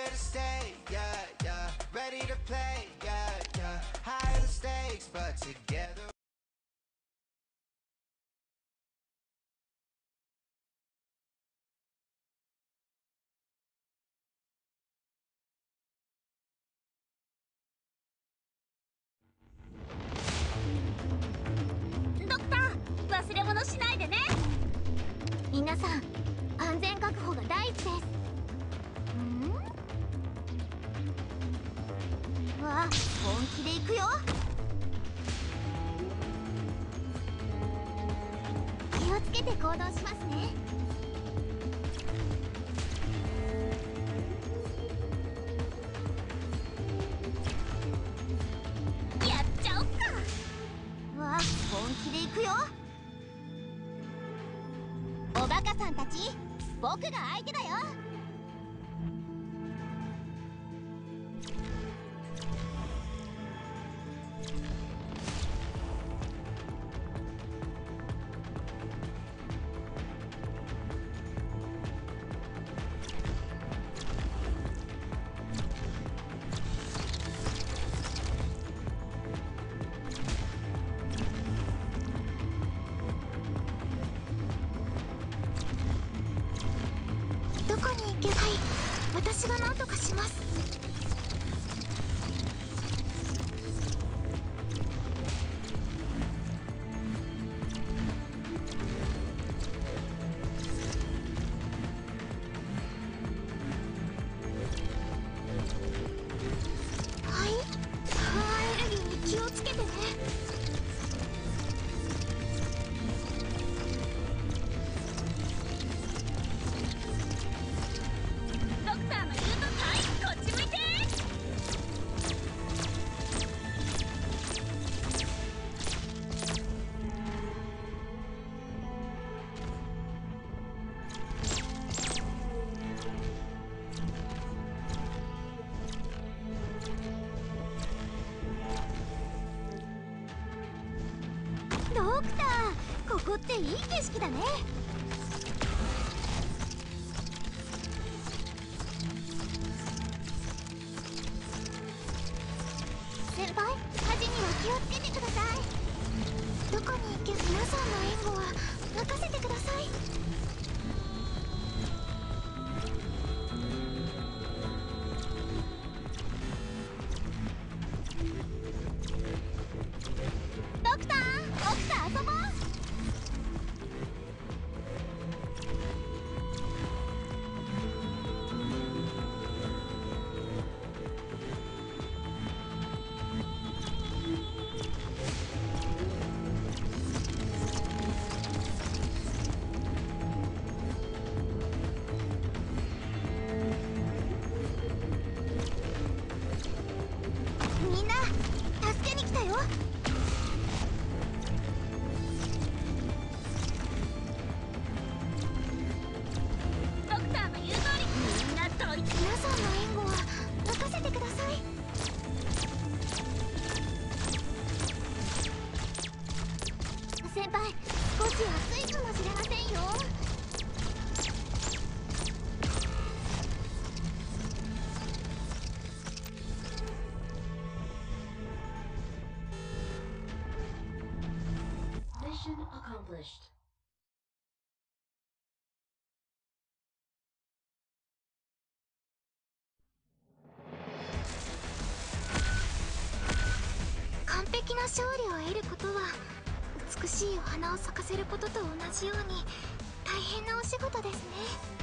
to stay, yeah, yeah. Ready to play, yeah, yeah. Higher the stakes, but together. ドクター、忘れ物しないでね。皆さん、安全確保が第一です。わあ、本気で行くよ。気をつけて行動しますね。やっちゃおっか。わあ、本気で行くよ。おバカさんたち、僕が相手だよ。どこに行けばいい？私が何とかします。はい、アレルギーに気をつけてね。ドクターの言うとはい、こっち向いて。ドクター、ここっていい景色だね。先輩、火事には気をつけてください。どこに行けば皆さんの援護は任せてください。ドクター、僕と遊ぼう。みんな、助けに来たよ。ドクターの言う通り、みんなと皆さんの援護は任せてください。先輩、少し暑いかもしれませんよ。 Mission accomplished. 完璧な勝利を得ることは美しいお花を咲かせることと同じように大変なお仕事ですね。